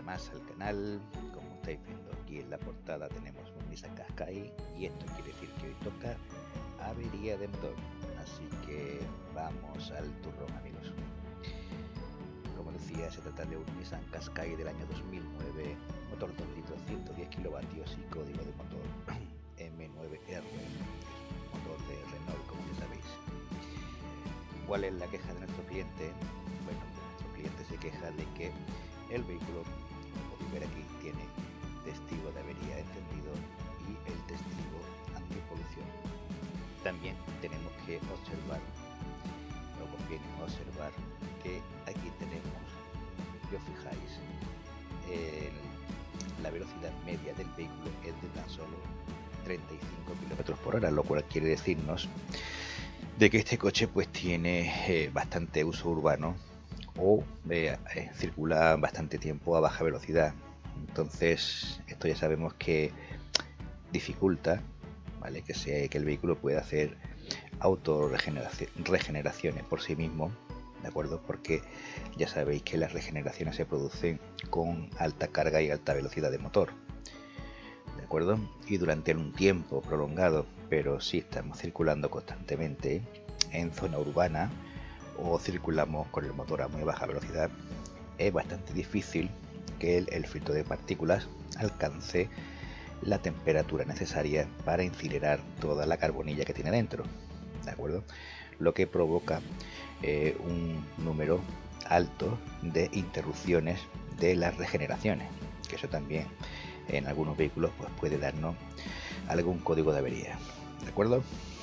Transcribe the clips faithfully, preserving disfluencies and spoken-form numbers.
más al canal. Como estáis viendo aquí en la portada tenemos un Nissan Qashqai y esto quiere decir que hoy toca avería de motor, así que vamos al turrón, amigos. Como decía, se trata de un Nissan Qashqai del año dos mil nueve, motor dos litros, ciento diez kilovatios y código de motor M nueve R, motor de Renault, como ya sabéis. ¿Cuál es la queja de nuestro cliente? Bueno, nuestro cliente se queja de que el vehículo, como podéis ver aquí, tiene testigo de avería encendido y el testigo antipolución. También tenemos que observar, o conviene observar, que aquí tenemos, si os fijáis, el, la velocidad media del vehículo es de tan solo treinta y cinco kilómetros por hora, lo cual quiere decirnos de que este coche pues tiene eh, bastante uso urbano o eh, eh, circula bastante tiempo a baja velocidad. Entonces esto ya sabemos que dificulta, ¿vale?, que, sea, que el vehículo pueda hacer autorregeneraciones por sí mismo, ¿de acuerdo? Porque ya sabéis que las regeneraciones se producen con alta carga y alta velocidad de motor, ¿de acuerdo? Y durante un tiempo prolongado, pero si estamos circulando constantemente en zona urbana o circulamos con el motor a muy baja velocidad, es bastante difícil que el, el filtro de partículas alcance la temperatura necesaria para incinerar toda la carbonilla que tiene dentro, ¿de acuerdo? Lo que provoca eh, un número alto de interrupciones de las regeneraciones, que eso también en algunos vehículos pues puede darnos algún código de avería, ¿de acuerdo?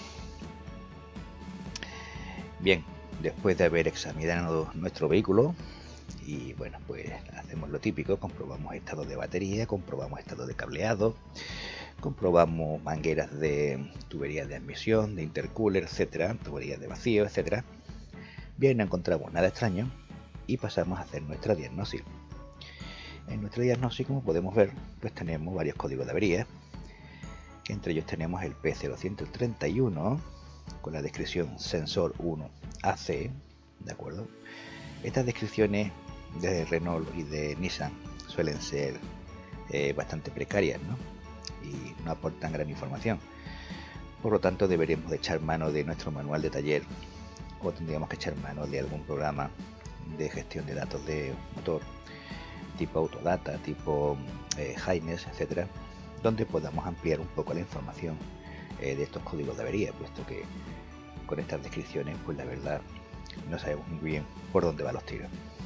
Bien, después de haber examinado nuestro vehículo y bueno, pues hacemos lo típico, comprobamos estado de batería, comprobamos estado de cableado, comprobamos mangueras de tuberías de admisión, de intercooler, etcétera, tuberías de vacío, etcétera. Bien, no encontramos nada extraño y pasamos a hacer nuestra diagnosis. En nuestra diagnosis, como podemos ver, pues tenemos varios códigos de avería. Entre ellos tenemos el P cero uno tres uno con la descripción sensor uno A C, ¿de acuerdo? Estas descripciones de Renault y de Nissan suelen ser eh, bastante precarias, ¿no?, y no aportan gran información. Por lo tanto, deberíamos de echar mano de nuestro manual de taller o tendríamos que echar mano de algún programa de gestión de datos de motor tipo Autodata, tipo eh, Haines, etcétera, donde podamos ampliar un poco la información eh, de estos códigos de avería, puesto que con estas descripciones pues la verdad no sabemos muy bien por dónde van los tiros.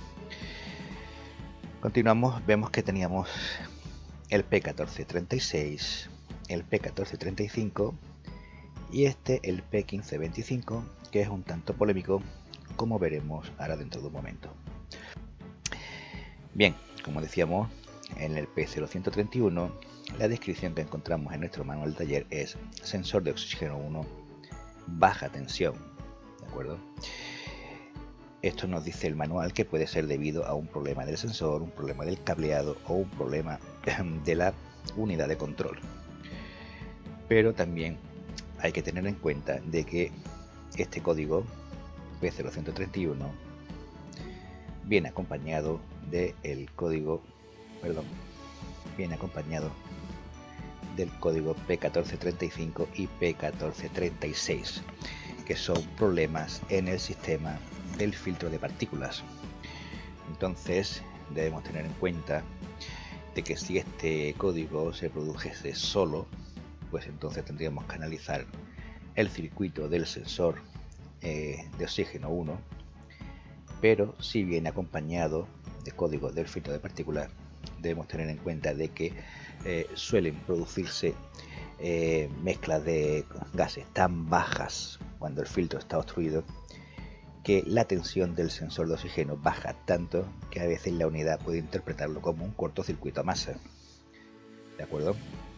Continuamos, vemos que teníamos el P catorce treinta y seis, el P catorce treinta y cinco y este el P quince veinticinco, que es un tanto polémico, como veremos ahora dentro de un momento. Bien, como decíamos, en el P cero uno tres uno la descripción que encontramos en nuestro manual de taller es sensor de oxígeno uno, baja tensión, ¿de acuerdo? Esto nos dice el manual que puede ser debido a un problema del sensor, un problema del cableado o un problema de la unidad de control. Pero también hay que tener en cuenta de que este código P cero uno tres uno viene acompañado del código, perdón, viene acompañado del código P catorce treinta y cinco y P catorce treinta y seis, que son problemas en el sistema del filtro de partículas. Entonces debemos tener en cuenta de que si este código se produjese solo, pues entonces tendríamos que analizar el circuito del sensor eh, de oxígeno uno, pero si viene acompañado de código del filtro de partículas, debemos tener en cuenta de que eh, suelen producirse eh, mezclas de gases tan bajas cuando el filtro está obstruido que la tensión del sensor de oxígeno baja tanto que a veces la unidad puede interpretarlo como un cortocircuito a masa, ¿de acuerdo?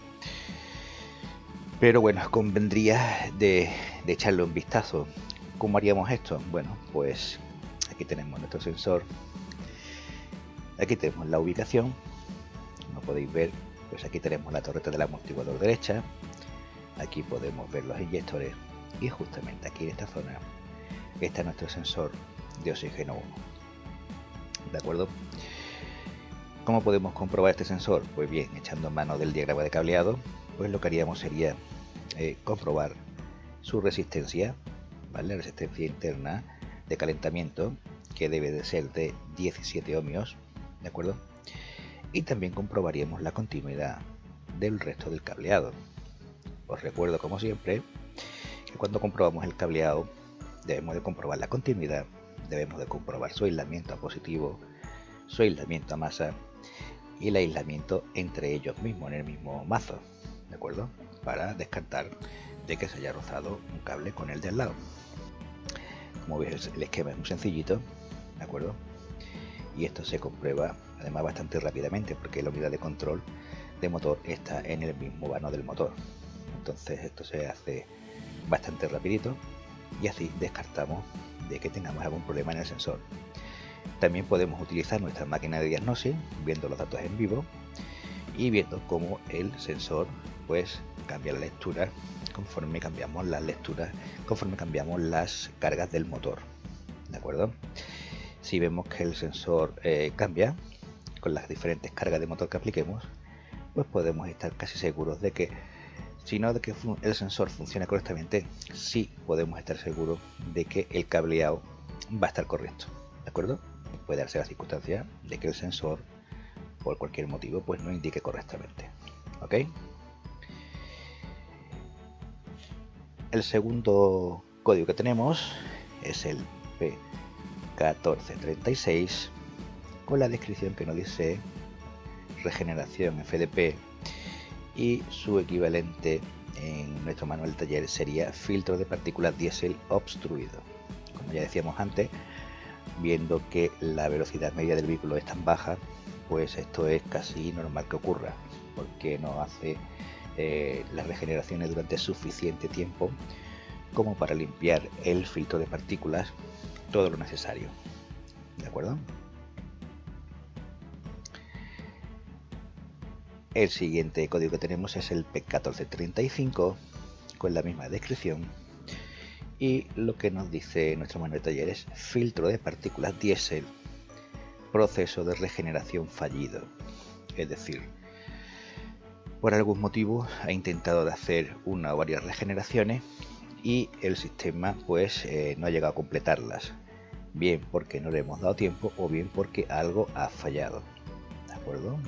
Pero bueno, convendría de, de echarle un vistazo. ¿Cómo haríamos esto? Bueno, pues aquí tenemos nuestro sensor, aquí tenemos la ubicación, como podéis ver, pues aquí tenemos la torreta del amortiguador derecha, aquí podemos ver los inyectores y justamente aquí en esta zona está nuestro sensor de oxígeno uno, ¿de acuerdo? ¿Cómo podemos comprobar este sensor? Pues bien, echando mano del diagrama de cableado, pues lo que haríamos sería eh, comprobar su resistencia, ¿vale? La resistencia interna de calentamiento, que debe de ser de diecisiete ohmios, ¿de acuerdo? Y también comprobaríamos la continuidad del resto del cableado. Os recuerdo, como siempre, que cuando comprobamos el cableado debemos de comprobar la continuidad, debemos de comprobar su aislamiento a positivo, su aislamiento a masa y el aislamiento entre ellos mismos en el mismo mazo, ¿de acuerdo? Para descartar de que se haya rozado un cable con el de al lado. Como veis, el esquema es muy sencillito, ¿de acuerdo? Y esto se comprueba además bastante rápidamente porque la unidad de control de motor está en el mismo vano del motor. Entonces esto se hace bastante rapidito y así descartamos de que tengamos algún problema en el sensor. También podemos utilizar nuestra máquina de diagnosis viendo los datos en vivo y viendo cómo el sensor pues cambia la lectura conforme cambiamos las lecturas, conforme cambiamos las cargas del motor, ¿de acuerdo? Si vemos que el sensor eh, cambia con las diferentes cargas de motor que apliquemos, pues podemos estar casi seguros de que, si no de que el sensor funcione correctamente, sí podemos estar seguros de que el cableado va a estar correcto, ¿de acuerdo? Puede darse la circunstancia de que el sensor, por cualquier motivo, pues no indique correctamente, ¿ok? El segundo código que tenemos es el P catorce treinta y seis, con la descripción que nos dice regeneración F D P, y su equivalente en nuestro manual de taller sería filtro de partículas diésel obstruido. Como ya decíamos antes, viendo que la velocidad media del vehículo es tan baja, pues esto es casi normal que ocurra, porque no hace eh, las regeneraciones durante suficiente tiempo como para limpiar el filtro de partículas todo lo necesario, ¿de acuerdo? El siguiente código que tenemos es el P catorce treinta y cinco, con la misma descripción, y lo que nos dice nuestro manual de taller es filtro de partículas diésel, proceso de regeneración fallido. Es decir, por algún motivo ha intentado de hacer una o varias regeneraciones y el sistema pues eh, no ha llegado a completarlas, bien porque no le hemos dado tiempo o bien porque algo ha fallado, ¿de acuerdo?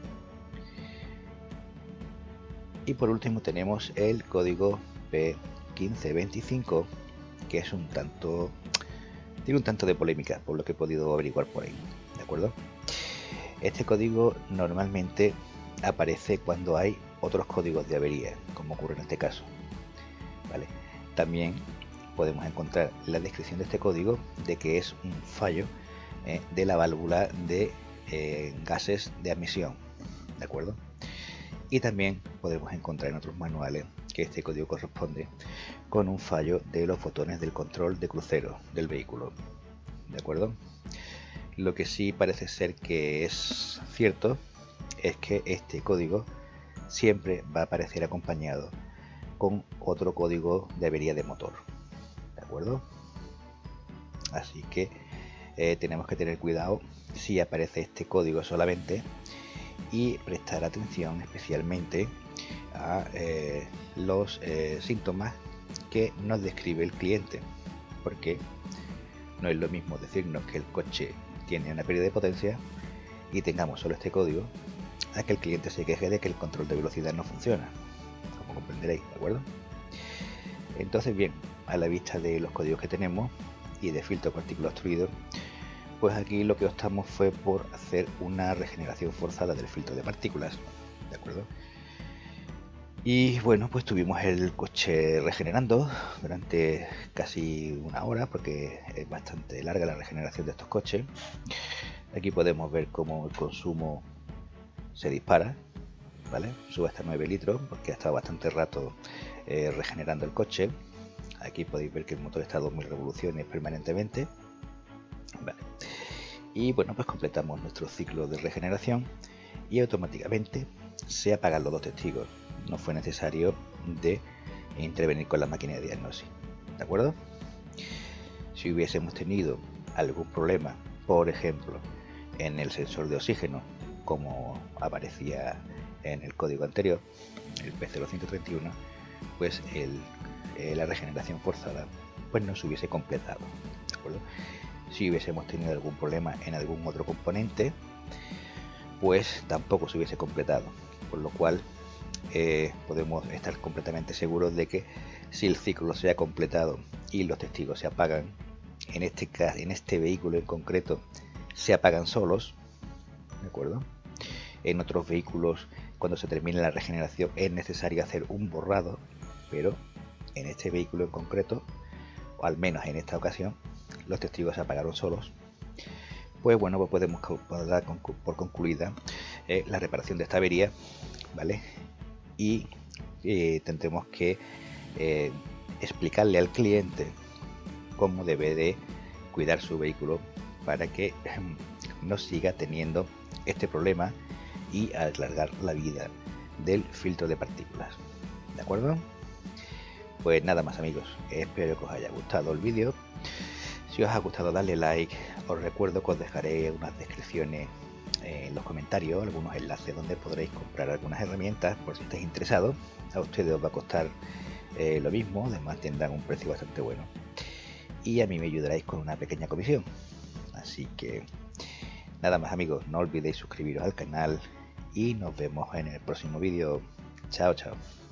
Y por último tenemos el código P quince veinticinco, que es un tanto, tiene un tanto de polémica por lo que he podido averiguar por ahí, ¿de acuerdo? Este código normalmente aparece cuando hay otros códigos de avería, como ocurre en este caso, ¿vale? También podemos encontrar la descripción de este código de que es un fallo eh, de la válvula de eh, gases de admisión, ¿de acuerdo? Y también podemos encontrar en otros manuales que este código corresponde con un fallo de los botones del control de crucero del vehículo, ¿de acuerdo? Lo que sí parece ser que es cierto es que este código siempre va a aparecer acompañado con otro código de avería de motor, ¿de acuerdo? Así que eh, tenemos que tener cuidado si aparece este código solamente y prestar atención especialmente a eh, los eh, síntomas que nos describe el cliente, porque no es lo mismo decirnos que el coche tiene una pérdida de potencia y tengamos solo este código a que el cliente se queje de que el control de velocidad no funciona, como comprenderéis, ¿de acuerdo? Entonces, bien, a la vista de los códigos que tenemos y de filtro partícula obstruido, pues aquí lo que optamos fue por hacer una regeneración forzada del filtro de partículas, ¿de acuerdo? Y bueno, pues tuvimos el coche regenerando durante casi una hora, porque es bastante larga la regeneración de estos coches. Aquí podemos ver cómo el consumo se dispara, ¿vale? Sube hasta nueve litros, porque ha estado bastante rato eh, regenerando el coche. Aquí podéis ver que el motor está a dos mil revoluciones permanentemente, ¿vale? Y bueno, pues completamos nuestro ciclo de regeneración y automáticamente se apagan los dos testigos. No fue necesario de intervenir con la máquina de diagnosis, ¿de acuerdo? Si hubiésemos tenido algún problema, por ejemplo, en el sensor de oxígeno como aparecía en el código anterior, el P cero ciento treinta y uno, pues el, eh, la regeneración forzada pues no se hubiese completado, ¿de acuerdo? Si hubiésemos tenido algún problema en algún otro componente, pues tampoco se hubiese completado, por lo cual eh, podemos estar completamente seguros de que si el ciclo se ha completado y los testigos se apagan, en este caso, en este vehículo en concreto, se apagan solos, ¿de acuerdo? En otros vehículos, cuando se termine la regeneración, es necesario hacer un borrado, pero en este vehículo en concreto, o al menos en esta ocasión, los testigos se apagaron solos. Pues bueno, pues podemos dar por concluida eh, la reparación de esta avería, ¿vale? Y eh, tendremos que eh, explicarle al cliente cómo debe de cuidar su vehículo para que no siga teniendo este problema y alargar la vida del filtro de partículas, ¿de acuerdo? Pues nada más, amigos, espero que os haya gustado el vídeo. Si os ha gustado, darle like. Os recuerdo que os dejaré unas descripciones en los comentarios, algunos enlaces donde podréis comprar algunas herramientas por si estáis interesados. A ustedes os va a costar eh, lo mismo, además tendrán un precio bastante bueno. Y a mí me ayudaréis con una pequeña comisión. Así que nada más, amigos, no olvidéis suscribiros al canal y nos vemos en el próximo vídeo. Chao, chao.